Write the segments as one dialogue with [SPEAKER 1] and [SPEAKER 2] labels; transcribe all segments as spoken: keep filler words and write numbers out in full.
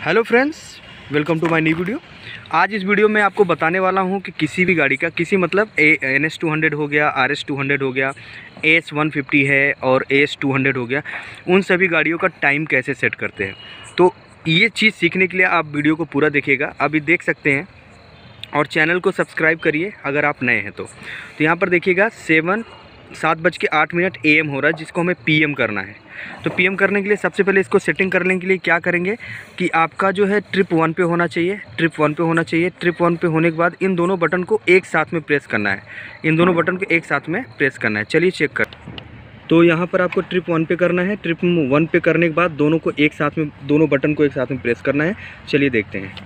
[SPEAKER 1] Hello friends, welcome to my new video. आज इस video में आपको बताने वाला हूं कि किसी भी गाड़ी का किसी मतलब एन एस टू हंड्रेड हो गया, आर एस टू हंड्रेड हो गया, ए एस वन फिफ्टी है और ए एस टू हंड्रेड हो गया, उन सभी गाड़ियों का टाइम कैसे सेट करते हैं। तो ये चीज़ सीखने के लिए आप वीडियो को पूरा देखिएगा, अभी देख सकते हैं। और चैनल को सब्सक्राइब करिए अगर आप नए हैं तो। तो यहाँ पर देखिएगा सेवन सात बज के आठ मिनट ए एम हो रहा है, जिसको हमें पी एम करना है। तो पी एम करने के लिए सबसे पहले इसको सेटिंग करने के लिए क्या करेंगे कि आपका जो है ट्रिप वन पे होना चाहिए, ट्रिप वन पे होना चाहिए। ट्रिप वन पे होने के बाद इन दोनों बटन को एक साथ में प्रेस करना है, इन दोनों बटन को एक साथ में प्रेस करना है। चलिए चेक कर। तो यहाँ पर आपको ट्रिप वन पे करना है। ट्रिप वन पे करने के बाद दोनों को एक साथ में, दोनों बटन को एक साथ में प्रेस करना है। चलिए देखते हैं।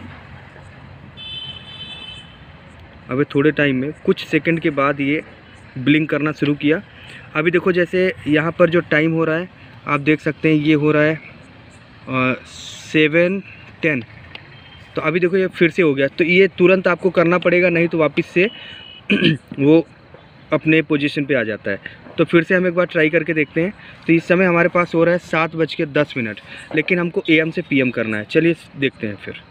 [SPEAKER 1] अभी थोड़े टाइम में कुछ सेकंड के बाद ये ब्लिंक करना शुरू किया। अभी देखो जैसे यहाँ पर जो टाइम हो रहा है आप देख सकते हैं, ये हो रहा है सेवन टेन। तो अभी देखो ये फिर से हो गया। तो ये तुरंत आपको करना पड़ेगा, नहीं तो वापस से वो अपने पोजीशन पे आ जाता है। तो फिर से हम एक बार ट्राई करके देखते हैं। तो इस समय हमारे पास हो रहा है सात बज के दस मिनट, लेकिन हमको ए एम से पी एम करना है। चलिए देखते हैं फिर।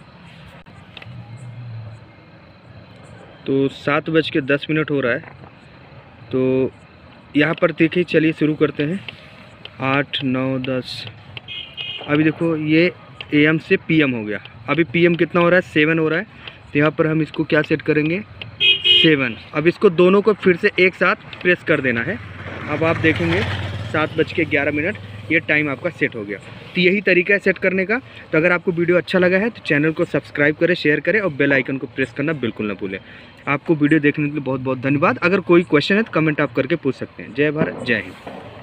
[SPEAKER 1] तो सात बज के दस मिनट हो रहा है। तो यहाँ पर देखिए, चलिए शुरू करते हैं। आठ नौ दस, अभी देखो ये ए एम से पी एम हो गया। अभी पी एम कितना हो रहा है, सेवन हो रहा है। तो यहाँ पर हम इसको क्या सेट करेंगे, सेवन। अब इसको दोनों को फिर से एक साथ प्रेस कर देना है। अब आप देखेंगे सात बज के ग्यारह मिनट ये टाइम आपका सेट हो गया। तो यही तरीका है सेट करने का। तो अगर आपको वीडियो अच्छा लगा है तो चैनल को सब्सक्राइब करें, शेयर करें और बेल आइकन को प्रेस करना बिल्कुल ना भूलें। आपको वीडियो देखने के लिए बहुत बहुत धन्यवाद। अगर कोई क्वेश्चन है तो कमेंट आप करके पूछ सकते हैं। जय भारत, जय हिंद।